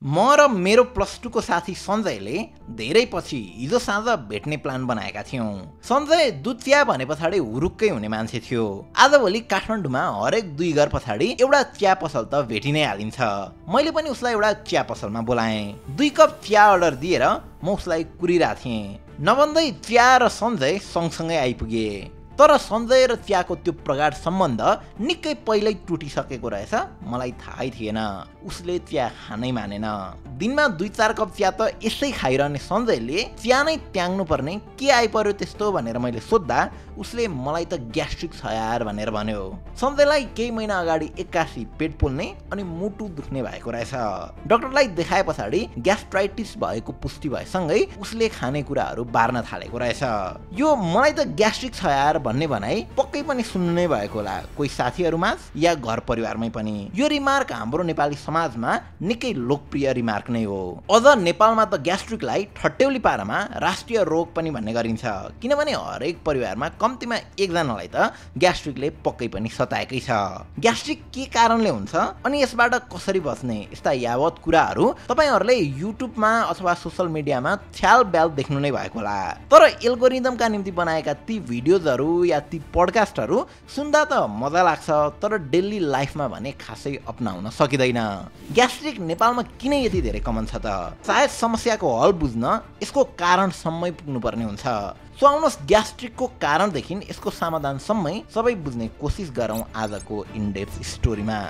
म र मेरो +2 को साथी सञ्जयले धेरै पछि हिजो साँझ भेट्ने प्लान बनाएका थियौं। सञ्जय दुध चिया भने पछाडि हुरुक्कै हुने मान्छे थियो। आजभोलि काठमाडौँमा हरेक 2 घर पछाडि एउटा चिया पसल त भेटि नै हालिन्छ। मैले पनि उसलाई एउटा चिया पसलमा बोलाएँ। 2 कप चिया अर्डर दिएर म उसलाई कुरिरहेको थिएँ। नभन्दै चिया र सञ्जय सँगसँगै आइपुगे। तर सञ्जय र चियाको त्यो प्रगाढ सम्बन्ध निकै पहिल्यै टुटिसकेको रहेछ। मलाई थाहै थिएन। उसले चिया खानै मानेन। दिनमा 2-4 कप चिया त यसै खाइरहने सञ्जयले चिया नै त्याग्नु पर्ने के आइपर्यो त्यस्तो भनेर मैले सोद्धा उसले मलाई त ग्यास्ट्रिक छ यार भनेर भन्यो। सञ्जयलाई केही महिना अगाडि 81 पेट पोल्ने अनि मुटु दुख्ने भएको रहेछ। डाक्टरलाई देखाए पछाडि ग्यास्ट्राइटिस भएको पुष्टि भएसँगै उसले खानेकुराहरू बार्न थालेको रहेछ। यो मलाई त ग्यास्ट्रिक छ यार भन्ने भनाइ पक्कै पनि सुन्नु नै भएको होला, कोही साथीहरूमा या घर परिवारमै पनि। यो रिमार्क हाम्रो नेपाली समाजमा निकै लोकप्रिय रिमार्क नै हो। अझ नेपालमा त ग्यास्ट्रिकलाई ठट्यौली पारामा राष्ट्रिय रोग पनि भन्ने गरिन्छ, किनभने हरेक परिवारमा कम्तीमा एकजनालाई त ग्यास्ट्रिकले पक्कै पनि सताएकै छ। ग्यास्ट्रिक के कारणले हुन्छ अनि यसबाट कसरी बच्ने, यस्ता यावत कुराहरू तपाईहरुले युट्युबमा अथवा सोशल मिडियामा छ्याल ब्याल देख्नु नै भएको होला। तर एल्गोरिदमका निम्ति बनाएका ती भिडियोजहरू या ती पडकास्टहरू सुन्दा त मजा लाग्छ, तर डेली लाइफमा भने खासै अपनाउन सकिँदैन। ग्यास्ट्रिक नेपालमा किन यति धेरै कमन छ त? सायद समस्याको हल बुझ्न यसको कारणसम्मै पुग्नुपर्ने हुन्छ। सो आउनुहोस् ग्यास्ट्रिकको कारणदेखि यसको समाधानसम्मै सबै बुझ्ने कोसिस गरौँ आजको इनडेप्थ स्टोरीमा।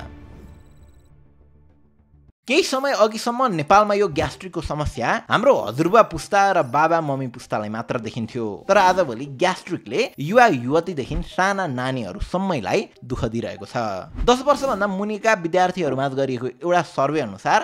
केही समय अघिसम्म नेपालमा यो ग्यास्ट्रिकको समस्या हाम्रो हजुरबा पुस्ता र बाबा मम्मी पुस्तालाई मात्र देखिन्थ्यो। तर आजभोलि ग्यास्ट्रिकले युवा युवतीदेखि साना नानीहरूसम्मैलाई दुःख दिइरहेको छ। 10 वर्षभन्दा मुनिका विद्यार्थीहरूमा गरिएको एउटा सर्वे अनुसार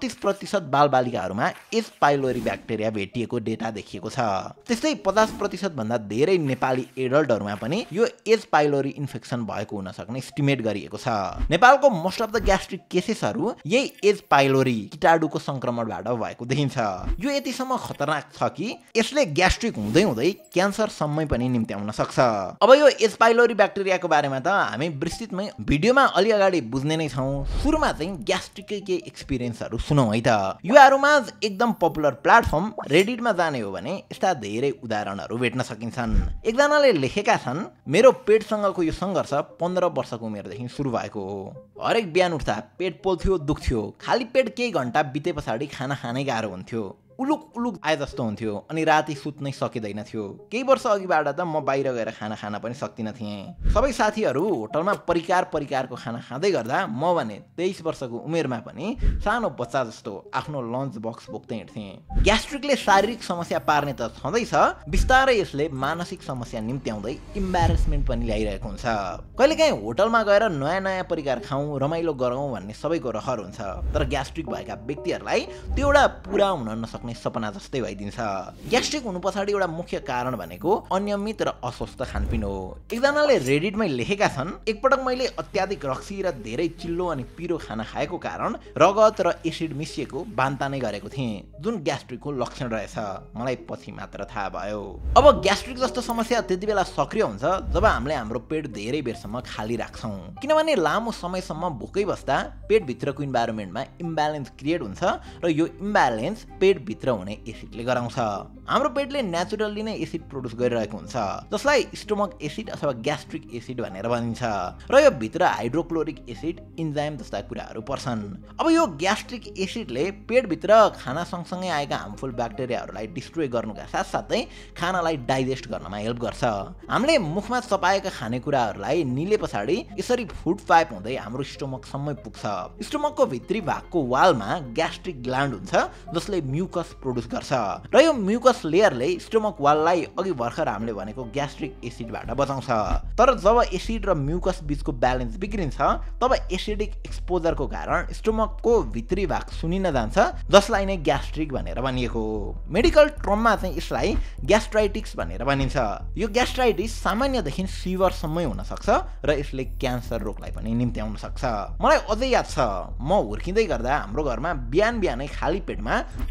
36% बालबालिकाहरूमा एच पाइलोरी ब्याक्टेरिया भेटिएको डेटा देखिएको छ। त्यस्तै 50% भन्दा धेरै नेपाली एडल्टहरूमा पनि यो एच पाइलोरी इन्फेक्सन भएको हुन सक्ने एस्टिमेट गरिएको छ। नेपालको मोस्ट अफ द ग्यास्ट्रिक केसेसहरू यही एच पाइलोरी कीटाणुको संक्रमणबाट भएको देखिन्छ। यो यतिसम्म खतरनाक छ कि यसले ग्यास्ट्रिक हुँदै हुँदै क्यान्सरसम्मै पनि निम्त्याउन सक्छ। अब यो एच पाइलोरी ब्याक्टेरियाको बारेमा त हामी विस्तृतमै भिडियोमा अलि अगाडि बुझ्ने नै छौँ। सुरुमा चाहिँ ग्यास्ट्रिककै केही एक्सपिरियन्सहरू सुनौँ है त। युवाहरूमा एकदम पपुलर प्लेटफर्म रेडिटमा जाने हो भने यस्ता धेरै उदाहरणहरू भेट्न सकिन्छन्। एकजनाले लेखेका छन्, मेरो पेटसँगको यो सङ्घर्ष 15 वर्षको उमेरदेखि सुरु भएको हो। हरेक बिहान उठ्दा पेट पोल्थ्यो, दुख्थ्यो, खाली पेट केही घण्टा बिते पछाडि खाना खानै गाह्रो हुन्थ्यो, उलुक उलुक आए जस्तो हुन्थ्यो अनि राति सुत्नै सकिँदैन थियो। केही वर्ष अघिबाट त म बाहिर गएर खाना खान पनि सक्दिन थिएँ। सबै साथीहरू होटलमा परिकारको खाना खाँदै गर्दा म भने 23 वर्षको उमेरमा पनि सानो बच्चा जस्तो आफ्नो लन्च बक्स बोक्दै हिँड्थेँ। ग्यास्ट्रिकले शारीरिक समस्या पार्ने त छँदैछ, बिस्तारै यसले मानसिक समस्या निम्त्याउँदै इम्बारेसमेन्ट पनि ल्याइरहेको हुन्छ। कहिलेकाहीँ होटलमा गएर नयाँ नयाँ परिकार खाउँ, रमाइलो गरौँ भन्ने सबैको रहर हुन्छ, तर ग्यास्ट्रिक भएका व्यक्तिहरूलाई त्यो एउटा पुरा हुन नसक्ने सपना जस्तै भइदिन्छ। ग्यास्ट्रिक हुनु पछाडि एउटा मुख्य कारण भनेको अनियमित र अस्वस्थ खानपिन हो। एकजनाले रेडिटमै लेखेका छन्, एकपटक मैले अत्याधिक रक्सी र धेरै चिल्लो अनि पिरो खाना खाएको कारण रगत र एसिड मिसिएको बान्ता नै गरेको थिएँ, जुन ग्यास्ट्रिकको लक्षण रहेछ। मलाई पछि मात्र थाहा भयो। अब ग्यास्ट्रिक जस्तो समस्या त्यति बेला सक्रिय हुन्छ जब हामीले हाम्रो पेट धेरै बेरसम्म खाली राख्छौँ, किनभने लामो समयसम्म भोकै बस्दा पेटभित्रको इन्भाइरोमेन्टमा इम्ब्यालेन्स क्रिएट हुन्छ र यो इम्ब्यालेन्स पेटभित्र हुने एसिडले गराउँछ। हाम्रो पेटले नेचुरली नै एसिड प्रड्युस गरिरहेको हुन्छ, जसलाई स्टोमक एसिड अथवा ग्यास्ट्रिक एसिड भनेर भनिन्छ, र यो भित्र हाइड्रोक्लोरिक एसिड, इन्जाइम जस्ता कुराहरू पर्छन्। अब यो ग्यास्ट्रिक एसिडले पेटभित्र खाना सँगसँगै आएका हार्मफुल ब्याक्टेरियाहरूलाई डिस्ट्रोय गर्नुका साथसाथै खानालाई डाइजेस्ट गर्नमा हेल्प गर्छ। हामीले मुखमा चपाएका खानेकुराहरूलाई निले पछाडि यसरी फुड पाइप हुँदै हाम्रो स्टोमकसम्मै पुग्छ। स्टोमकको भित्री भागको वालमा ग्यास्ट्रिक ग्ल्यान्ड हुन्छ, जसले म्युकस प्रड्युस गर्छ, र यो म्युकस लेयरले स्टोमक वाललाई अघि भर्खर हामीले भनेको ग्यास्ट्रिक एसिडबाट बचाउँछ। तर जब एसिड र म्युकस बीचको ब्यालेन्स बिग्रिन्छ तब एसिडिक एक्सपोजरको कारण स्टोमकको भित्री भाग सुनिन जान्छ, जसलाई नै ग्यास्ट्रिक भनेर भनिएको हो। मेडिकल टर्ममा चाहिँ यसलाई ग्यास्ट्राइटिस भनेर भनिन्छ। यो ग्यास्ट्राइटिस सामान्यदेखि सिभरसम्मै हुन सक्छ र यसले क्यान्सर रोगलाई पनि निम्त्याउन सक्छ। मलाई अझै याद छ, म हुर्किँदै गर्दा हाम्रो घरमा बिहान बिहानै खाली पेटमा मस्त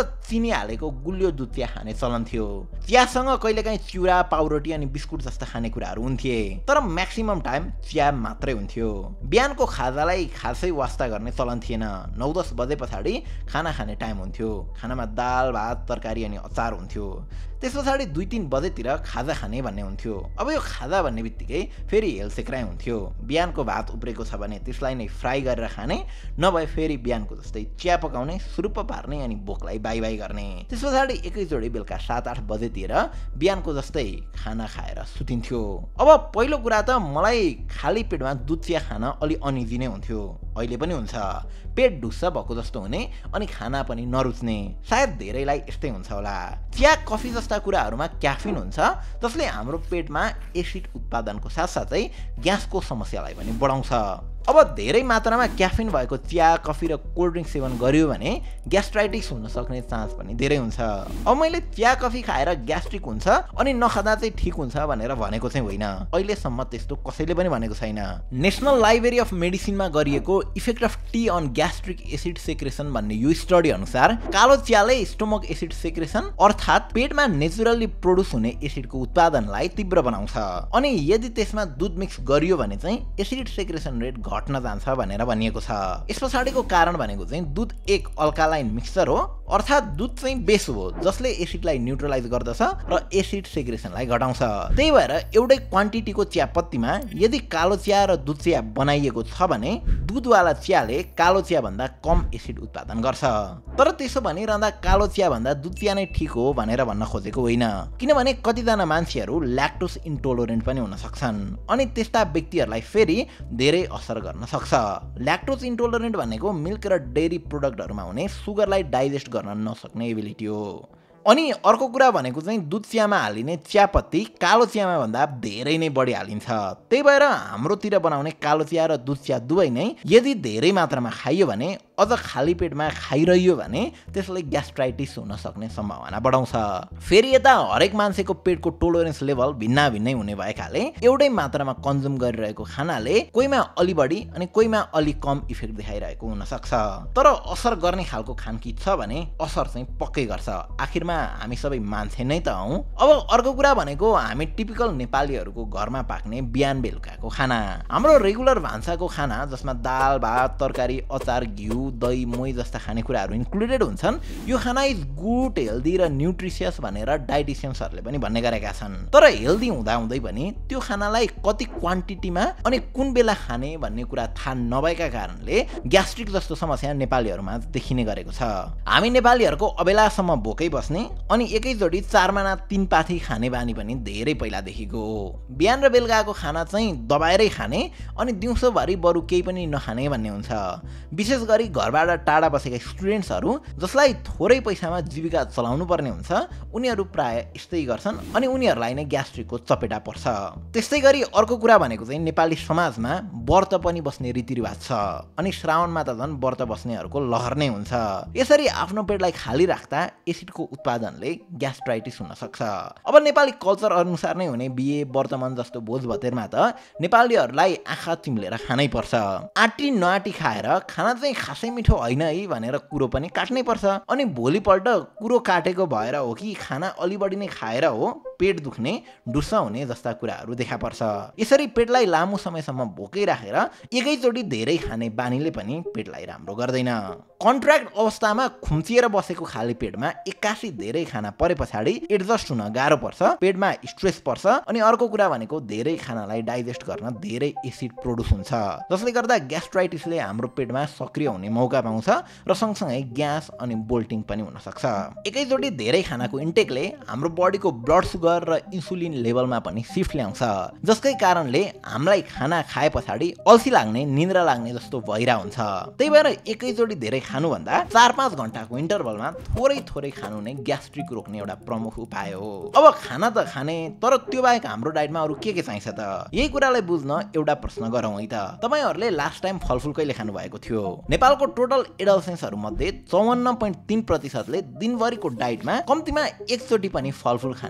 चिनी हालेको गुलियो दुध चिया खाने चलन थियो। चियासँग कहिलेकाहीँ चिउरा, पाउरोटी अनि बिस्कुट जस्ता खानेकुराहरू हुन्थे, तर म्याक्सिमम टाइम चिया मात्रै हुन्थ्यो। बिहानको खाजालाई खासै वास्ता गर्ने चलन थिएन। 9-10 बजे पछाडि खाना खाने टाइम हुन्थ्यो। खानामा दाल, भात, तरकारी अनि अचार हुन्थ्यो। त्यस पछाडि 2-3 बजेतिर खाजा खाने भन्ने हुन्थ्यो। अब यो खाजा भन्ने बित्तिकै फेरि हेलसेक्राइ हुन्थ्यो। बिहानको भात उब्रेको छ भने त्यसलाई नै फ्राई गरेर खाने, नभए फेरि बिहानको जस्तै चिया पकाउने, सुरुप्प पार्ने अनि भोकलाई बाई बाई गर्ने। त्यस पछाडि एकैचोटि बेलुका 7-8 बजेतिर बिहानको जस्तै खाना खाएर सुतिन्थ्यो। अब पहिलो कुरा त मलाई खाली पेटमा दुध चिया खान अलि अनिजी नै हुन्थ्यो। अहिले पनि हुन्छ। पेट ढुस्स भएको जस्तो हुने अनि खाना पनि नरुच्ने। सायद धेरैलाई यस्तै हुन्छ होला। चिया, कफी जस्ता कुराहरूमा क्याफिन हुन्छ, जसले हाम्रो पेटमा एसिड उत्पादनको साथसाथै ग्यासको समस्यालाई पनि बढाउँछ। अब धेरै मात्रामा क्याफिन भएको चिया, कफी र कोल्ड ड्रिङ्क सेवन गरियो भने ग्यास्ट्राइटिस हुन सक्ने चान्स पनि धेरै हुन्छ। अब मैले चिया, कफी खाएर ग्यास्ट्रिक हुन्छ अनि नखाँदा चाहिँ ठिक हुन्छ भनेर भनेको चाहिँ होइन। अहिलेसम्म त्यस्तो कसैले पनि भनेको छैन। नेसनल लाइब्रेरी अफ मेडिसिनमा गरिएको effect of tea on gastric acid secretion भन्ने यो स्टडी अनुसार कालो चियाले स्टोमक एसिड सेक्रेसन अर्थात् पेटमा नेचुरली प्रोड्युस हुने एसिडको उत्पादनलाई तीव्र बनाउँछ। अनि यदि त्यसमा दुध मिक्स गरियो भने चाहिँ एसिड सेक्रेसन रेट घट्न जान्छ भनेर भनिएको छ। यस पछाडिको कारण भनेको चाहिँ दुध एक अल्कालाइन मिक्सचर हो, अर्थात् दुध चाहिँ बेस हो जसले एसिडलाई न्युट्रलाइज गर्दछ र एसिड सेक्रेसनलाई घटाउँछ। त्यही भएर एउटै क्वान्टिटीको चियापत्तीमा यदि कालो चिया र दुध चिया बनाइएको छ भने दुधवाला चियाले कालो चिया भन्दा कम एसिड उत्पादन गर्छ। तर त्यसो भनिरहँदा कालो चिया भन्दा दुध चिया नै ठिक हो भनेर भन्न खोजेको होइन, किनभने कतिजना मान्छेहरू ल्याक्टोज इन्टोलरेन्ट पनि हुन सक्छन् अनि त्यस्ता व्यक्तिहरूलाई फेरि धेरै असर गर्न सक्छ। ल्याक्टोज इन्टोलरेन्ट भनेको मिल्क र डेयरी प्रोडक्टहरूमा हुने सुगरलाई डाइजेस्ट गर्न नसक्ने एबिलिटी हो। अनि अर्को कुरा भनेको चाहिँ दुध चियामा हालिने चियापत्ती कालो चियामा भन्दा धेरै नै बढी हालिन्छ। त्यही भएर हाम्रोतिर बनाउने कालो चिया र दुध चिया दुवै नै यदि धेरै मात्रामा खाइयो भने, अझ खाली पेटमा खाइरह्यो भने त्यसले ग्यास्ट्राइटिस हुन सक्ने सम्भावना बढाउँछ। फेरि यता हरेक मान्छेको पेटको टोलरेन्स लेभल भिन्नै हुने भएकाले एउटै मात्रामा कन्ज्युम गरिरहेको खानाले कोहीमा अलि बढी अनि कोहीमा अलि कम इफेक्ट देखाइरहेको हुन सक्छ। तर असर गर्ने खालको खानकी छ भने असर चाहिँ पक्कै गर्छ। आखिरमा हामी सबै मान्छे नै त हौं। अब अर्को कुरा भनेको हामी टिपिकल नेपालीहरूको घरमा पाक्ने बिहान बेलुकाको खाना। हाम्रो रेगुलर भान्साको खाना जसमा दाल, भात, तरकारी, अचार, घिउ, दही, मोही जस्ता खानेकुराहरू इन्क्लुडेड हुन्छन्। यो खाना इज गुड, हेल्दी र न्युट्रिसियस भनेर डाइटिसियन्सहरूले पनि भन्ने गरेका छन्। तर हेल्दी हुँदाहुँदै पनि त्यो खानालाई कति क्वान्टिटीमा अनि कुन बेला खाने भन्ने कुरा थाहा नभएका कारणले ग्यास्ट्रिक जस्तो समस्या नेपालीहरूमा देखिने गरेको छ। हामी नेपालीहरूको अबेलासम्म भोकै बस्ने अनि एकैचोटि 4 माना 3 पाथी खाने बानी पनि धेरै पहिलादेखिको हो। बिहान र बेलुकाको खाना चाहिँ दबाएरै खाने अनि दिउँसोभरि बरु केही पनि नखाने भन्ने हुन्छ। विशेष गरी घरबाट टाढा बसेका स्टुडेन्ट्सहरू जसलाई थोरै पैसामा जीविका चलाउनु पर्ने हुन्छ, उनीहरू प्राय यस्तै गर्छन् अनि उनीहरूलाई नै ग्यास्ट्रिकको चपेटा पर्छ। त्यस्तै गरी अर्को कुरा भनेको चाहिँ नेपाली समाजमा व्रत पनि बस्ने रीतिरिवाज छ अनि श्रावणमा त झन् व्रत बस्नेहरूको लहर नै हुन्छ। यसरी आफ्नो पेटलाई खाली राख्दा एसिडको उत्पादनले ग्यास्ट्राइटिस हुन सक्छ। अब नेपाली कल्चर अनुसार नै हुने बिहे, वर्तमान जस्तो भोज भतेरमा त नेपालीहरूलाई आँखा चिम्लेर खानै पर्छ। आँटी नआँटी खाएर खाना चाहिँ खासै मिठो होइन है भनेर कुरो पनि काट्नै पर्छ। अनि भोलिपल्ट कुरो काटेको भएर हो कि खाना अलि बढी नै खाएर हो पेट दुख्ने, डुस्सा हुने जस्ता कुराहरू देखा पर्छ। यसरी पेटलाई लामो समयसम्म भोकै राखेर एकैचोटि धेरै खाने बानीले पनि पेटलाई राम्रो गर्दैन। कन्ट्र्याक्ट अवस्थामा खुम्चिएर बसेको खाली पेटमा एक्कासी धेरै खाना परे पछाडि एडजस्ट हुन गाह्रो पर्छ, पेटमा स्ट्रेस पर्छ अनि अर्को कुरा भनेको धेरै खानालाई डाइजेस्ट गर्न धेरै एसिड प्रोड्युस हुन्छ, जसले गर्दा ग्यास्ट्राइटिसले हाम्रो पेटमा सक्रिय हुने मौका पाउँछ र सँगसँगै ग्यास अनि बोल्टिङ पनि हुन सक्छ। एकैचोटि धेरै खानाको इन्टेकले हाम्रो बडीको ब्लड सुगर र इन्सुलिन लेभलमा पनि सिफ्ट ल्याउँछ, जसकै कारणले हामीलाई खाना खाए पछाडि अल्छी लाग्ने, निन्द्रा लाग्ने जस्तो भइरा हुन्छ। त्यही भएर एकैचोटि धेरै खानुभन्दा 4-5 घण्टाको इन्टरभलमा थोरै खानु नै ग्यास्ट्रिक रोक्ने एउटा प्रमुख उपाय हो। अब खाना त खाने, तर त्यो बाहेक हाम्रो डाइटमा अरू के चाहिन्छ त? यही कुरालाई बुझ्न एउटा प्रश्न गरौँ है त। तपाईहरुले लास्ट टाइम फलफुल कहिले खानु भएको थियो? नेपालको टोटल एडल्सेन्सहरु मध्ये 54.3% ले दिनभरिको डाइटमा कम्तीमा एकचोटि पनि फलफुल खाने गरेका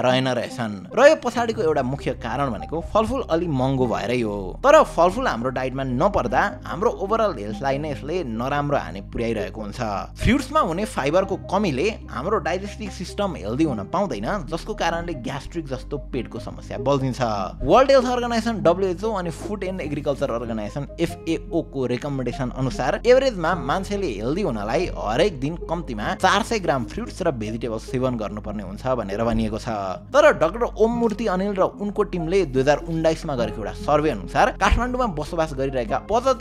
रहेन रहेछन् र यो पछाडिको एउटा मुख्य कारण भनेको फलफुल अलि महँगो भएरै हो। तर फलफुल हाम्रो डाइटमा नपर्दा हाम्रो ओभरअल हेल्थलाई नै यसले नराम्रो हानि पुर्याइरहेको हुन्छ। फ्रुट्समा हुने फाइबरको कमीले हाम्रो डाइजेस्टिभ सिस्टम हेल्दी हुन पाउँदैन, जसको कारणले ग्यास्ट्रिक जस्तो पेटको समस्या बल्झिन्छ। वर्ल्ड हेल्थ अर्गनाइजेसन WHO अनि food and agriculture organization FAO को रेकमेन्डेसन अनुसार एभरेजमा मान्छेले हेल्दी हुनलाई हरेक दिन कम्तीमा 400 ग्राम फ्रुट्स र भेजिटेबल्स सेवन गर्नुपर्ने हुन्छ भनेर भनिएको छ। तर डाक्टर ओम मूर्ति अनिल र उनको टिमले 2019 मा गरेको एउटा सर्वे अनुसार काठमाडौँमा बसोबास गरिरहेका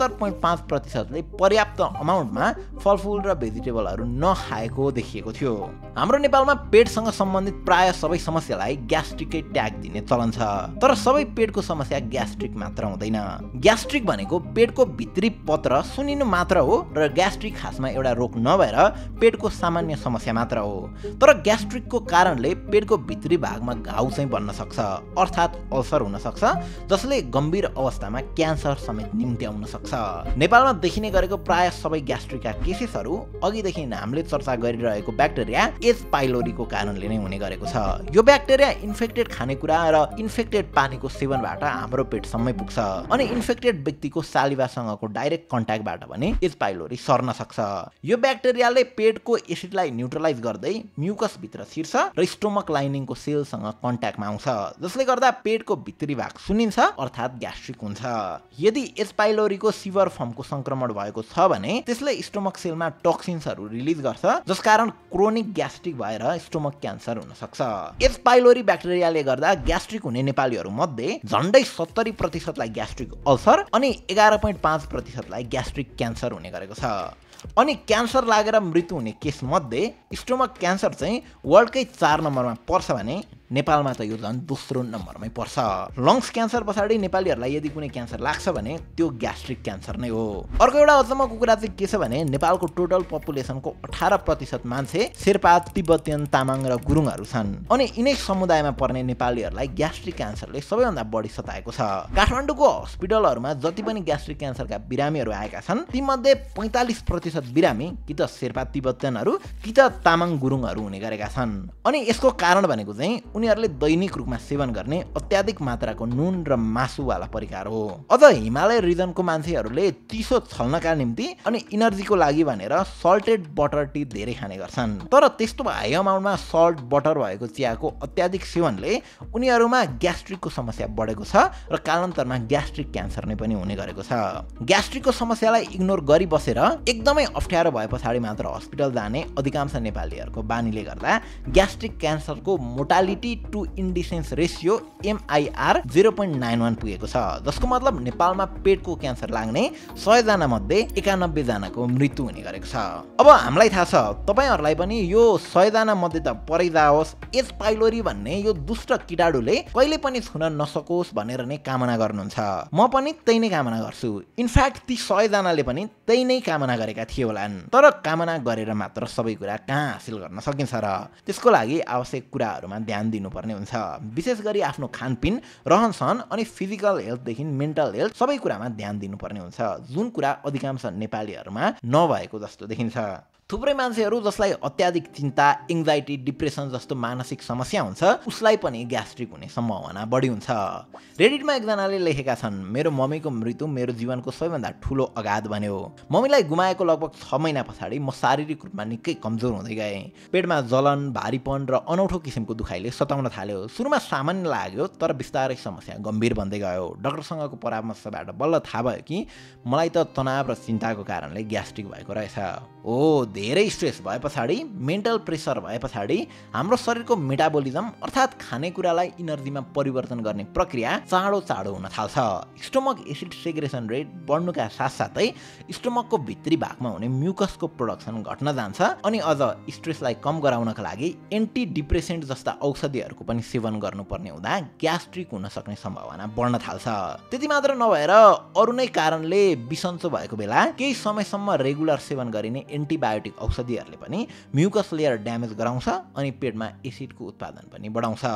75.5%ले पर्याप्त अमाउन्टमा फलफुल र भेजिटेबलहरू नखाएको देखिएको थियो। हाम्रो नेपालमा पेटसँग सम्बन्धित प्राय सबै समस्यालाई ग्यास्ट्रिकै ट्याग दिने चलन छ। तर सबै पेटको समस्या ग्यास्ट्रिक मात्र हुँदैन। ग्यास्ट्रिक भनेको पेटको भित्री पत्र सुनिनु मात्र हो र ग्यास्ट्रिक खासमा एउटा रोग नभएर पेटको सामान्य समस्या मात्र हो। तर ग्यास्ट्रिकको कारणले पेटको भित्री भागमा घाउ चाहिँ बन्न सक्छ, अर्थात् अल्सर हुन सक्छ, जसले गम्भीर अवस्थामा क्यान्सर समेत निम्त्याउन सक्छ। नेपालमा देखिने गरेको प्राय सबै ग्यास्ट्रिकका केसेसहरू अघिदेखि हामीले चर्चा गरिरहेको ब्याक्टेरिया एच पाइलोरीको कारणले नै हुने गरेको छ। यो ब्याक्टेरिया इन्फेक्टेड खानेकुरा र इन्फेक्टेड पानीको सेवनबाट हाम्रो पेटसम्मै पुग्छ अनि इन्फेक्टेड व्यक्तिको सालिभासँगको डाइरेक्ट कन्ट्याक्टबाट पनि एच पाइलोरी सर्न सक्छ। यो ब्याक्टेरियाले पेटको एसिडलाई न्युट्रलाइज गर्दै म्युकस भित्र छिर्छ र स्टोमक लाइनिङको सेलसँग कन्ट्याक्टमा आउँछ, जसले गर्दा पेटको भित्री भाग सुनिन्छ, अर्थात् ग्यास्ट्रिक हुन्छ। यदि एच पाइलोरीको सिभर फर्मको संक्रमण भएको छ भने त्यसले स्टोमक सेलमा टक्सिन्सहरू रिलिज गर्छ, जसकारण क्रोनिक ग्यास्ट्रिक भएर स्टोमक क्यान्सर हुन सक्छ। एच पाइलोरी ब्याक्टेरियाले गर्दा ग्यास्ट्रिक हुने नेपालीहरू मध्ये झन्डै 70% लाई ग्यास्ट्रिक अल्सर अनि 11.5% लाई ग्यास्ट्रिक क्यान्सर हुने गरेको छ। अनि क्यान्सर लागेर मृत्यु हुने केस मध्ये स्टोमक क्यान्सर चाहिँ वर्ल्डकै 4 नम्बरमा पर्छ भने नेपालमा त यो झन् दोस्रो नम्बरमै पर्छ। लङ्स क्यान्सर पछाडि नेपालीहरूलाई यदि कुनै क्यान्सर लाग्छ भने त्यो ग्यास्ट्रिक क्यान्सर नै हो। अर्को एउटा अचम्मको कुरा चाहिँ के छ भने नेपालको टोटल पपुलेसनको 18% मान्छे शेर्पा, तिब्बतीयन, तामाङ र गुरुङहरू छन् अनि यिनै समुदायमा पर्ने नेपालीहरूलाई ग्यास्ट्रिक क्यान्सरले सबैभन्दा बढी सताएको छ। काठमाडौँको हस्पिटलहरूमा जति पनि ग्यास्ट्रिक क्यान्सरका बिरामीहरू आएका छन् तीमध्ये 45% बिरामी कि त शेर्पा, तिब्बतीयनहरू कि त तामाङ, गुरुङहरू हुने गरेका छन्। अनि यसको कारण भनेको चाहिँ उनीहरूले दैनिक रूपमा सेवन गर्ने अत्याधिक मात्राको नुन र मासुवाला परिकार हो। अझ हिमालय रिजनको मान्छेहरूले चिसो छल्नका निम्ति अनि इनर्जीको लागि भनेर सल्टेड बटर टी धेरै खाने गर्छन्। तर त्यस्तो हाई अमाउन्टमा सल्ट, बटर भएको चियाको अत्याधिक सेवनले उनीहरूमा ग्यास्ट्रिकको समस्या बढेको छ र कालान्तरमा ग्यास्ट्रिक क्यान्सर नै पनि हुने गरेको छ। ग्यास्ट्रिकको समस्यालाई इग्नोर गरी बसेर एकदमै अप्ठ्यारो भए पछाडि मात्र हस्पिटल जाने अधिकांश नेपालीहरूको बानीले गर्दा ग्यास्ट्रिक क्यान्सरको mortality to incidence ratio MIR 0.91 पुगेको छ, जसको मतलब नेपालमा पेटको क्यान्सर लाग्ने 100 जना मध्ये 91 जनाको मृत्यु हुने गरेको छ। अब हामीलाई थाहा छ, तपाईहरुलाई पनि यो 100 जना मध्ये त परै जाओस्, एच पाइलोरी भन्ने यो दुष्ट कीटाणुले कहिले पनि छुन नसकोस् भनेर नै कामना गर्नुहुन्छ। म पनि त्यही नै कामना गर्छु। इनफ्याक्ट ती 100 जनाले पनि त्यही नै कामना गरेका थिए होलान्। तर कामना गरेर मात्र सबै कुरा कहाँ हासिल गर्न सकिन्छ र? त्यसको लागि आवश्यक कुराहरुमा ध्यान दिनुपर्ने हुन्छ। विशेष गरी आफ्नो खानपिन, रहनसहन अनि फिजिकल हेल्थदेखि मेन्टल हेल्थ सबै कुरामा ध्यान दिनुपर्ने हुन्छ, जुन कुरा अधिकांश नेपालीहरुमा नभएको जस्तो देखिन्छ। थुप्रै मान्छेहरू जसलाई अत्याधिक चिन्ता, एङ्जाइटी, डिप्रेसन जस्तो मानसिक समस्या हुन्छ उसलाई पनि ग्यास्ट्रिक हुने सम्भावना बढी हुन्छ। रेडिटमा एकजनाले लेखेका छन्, मेरो मम्मीको मृत्यु मेरो जीवनको सबैभन्दा ठुलो अगाध बन्यो। मम्मीलाई गुमाएको लगभग 6 महिना पछाडि म शारीरिक रूपमा निकै कमजोर हुँदै गएँ। पेटमा जलन, भारीपन र अनौठो किसिमको दुखाइले सताउन थाल्यो। सुरुमा सामान्य लाग्यो, तर बिस्तारै समस्या गम्भीर बन्दै गयो। डाक्टरसँगको परामर्शबाट बल्ल थाहा भयो कि मलाई त तनाव र चिन्ताको कारणले ग्यास्ट्रिक भएको रहेछ। धेरै स्ट्रेस भए पछाडि, मेन्टल प्रेसर भए पछाडि हाम्रो शरीरको मेटाबोलिजम अर्थात् खानेकुरालाई इनर्जीमा परिवर्तन गर्ने प्रक्रिया चाँडो हुन थाल्छ। स्टोमक एसिड सेग्रेसन रेट बढ्नुका साथसाथै स्टोमकको भित्री भागमा हुने म्युकसको प्रोडक्सन घट्न जान्छ अनि अझ स्ट्रेसलाई कम गराउनका लागि एन्टी डिप्रेसेन्ट जस्ता औषधिहरूको पनि सेवन गर्नुपर्ने हुँदा ग्यास्ट्रिक हुन सक्ने सम्भावना बढ्न थाल्छ। त्यति मात्र नभएर अरू नै कारणले बिसन्चो भएको बेला केही समयसम्म रेगुलर सेवन गरिने एन्टिबायोटिक औषधिहरूले पनि म्युकस लेयर ड्यामेज गराउँछ अनि पेटमा एसिडको उत्पादन पनि बढाउँछ।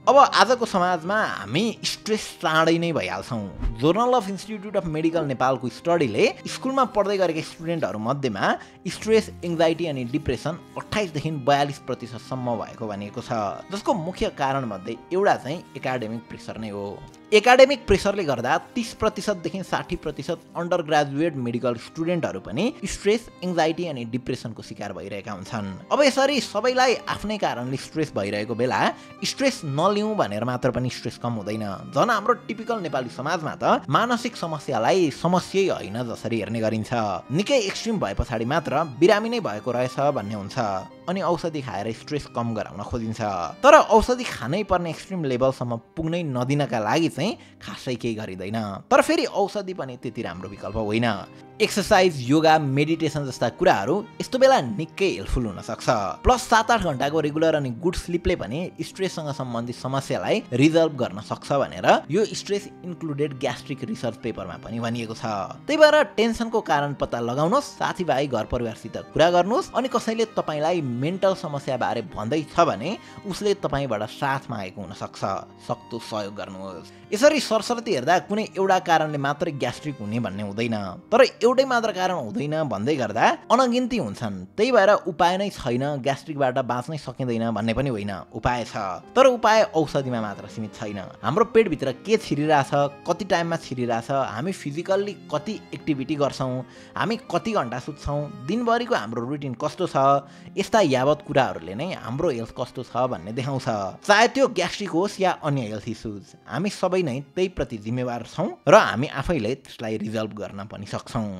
अब आजको समाजमा हामी स्ट्रेस चाँडै नै भइहाल्छौँ। Journal of institute of medical नेपालको स्टडीले स्कुलमा पढ्दै गरेका स्टुडेन्टहरू मध्येमा स्ट्रेस, एङ्जाइटी अनि डिप्रेसन 28 देखि 42% सम्म भएको भनिएको छ, जसको मुख्य कारण मध्ये एउटा चाहिँ एकाडेमिक प्रेसर नै हो। एकाडेमिक प्रेसरले गर्दा 30% देखि 60% अन्डर ग्रेजुएट मेडिकल स्टुडेन्टहरू पनि स्ट्रेस, एङ्जाइटी अनि डिप्रेसनको शिकार भइरहेका हुन्छन्। अब यसरी सबैलाई आफ्नै कारणले स्ट्रेस भइरहेको बेला स्ट्रेस नलिउँ भनेर मात्र पनि स्ट्रेस कम हुँदैन। झन् हाम्रो टिपिकल नेपाली समाजमा त मानसिक समस्यालाई समस्यै होइन जसरी हेर्ने गरिन्छ। निकै एक्सट्रिम भए पछाडि मात्र बिरामी नै भएको रहेछ भन्ने हुन्छ अनि औषधि खाएर स्ट्रेस कम गराउन खोजिन्छ। तर औषधि खानै पर्ने एक्सट्रिम लेभलसम्म पुग्नै नदिनका लागि चाहिँ खासै केही गरिँदैन। तर फेरि औषधि पनि त्यति राम्रो विकल्प होइन। एक्सर्साइज, योगा, मेडिटेसन जस्ता कुराहरू यस्तो बेला निकै हेल्पफुल हुन सक्छ। प्लस 7-8 घण्टाको रेगुलर अनि गुड स्लिपले पनि स्ट्रेससँग सम्बन्धित समस्यालाई रिजल्भ गर्न सक्छ भनेर यो स्ट्रेस इन्क्लुडेड ग्यास्ट्रिक रिसर्च पेपरमा पनि भनिएको छ। त्यही भएर टेन्सनको कारण पत्ता लगाउनुहोस्, साथीभाइ घर परिवारसित कुरा गर्नुहोस् अनि कसैले तपाईँलाई मेन्टल समस्या बारे भन्दै छ भने उसले तपाईँबाट साथ मागेको हुन सक्छ, सक्दो सहयोग गर्नुहोस्। यसरी सरसर्ती हेर्दा कुनै एउटा कारणले मात्रै ग्यास्ट्रिक हुने भन्ने हुँदैन, तर एउटै मात्र कारण हुँदैन भन्दै गर्दा अनगिन्ती हुन्छन्। त्यही भएर उपाय नै छैन, ग्यास्ट्रिकबाट बाँच्नै सकिँदैन भन्ने पनि होइन, उपाय छ। तर उपाय औषधिमा मात्र सीमित छैन। हाम्रो पेटभित्र के छिरिरहेछ, कति टाइममा छिरिरहेछ, हामी फिजिकल्ली कति एक्टिभिटी गर्छौँ, हामी कति घन्टा सुत्छौँ, दिनभरिको हाम्रो रुटिन कस्तो छ, यस्ता यावत कुराहरूले नै हाम्रो हेल्थ कस्तो छ भन्ने देखाउँछ। चाहे त्यो ग्यास्ट्रिक होस् या अन्य हेल्थ इस्युज, हामी सबै नै त्यही प्रति जिम्मेवार छौँ र हामी आफैले त्यसलाई रिजल्भ गर्न पनि सक्छौँ।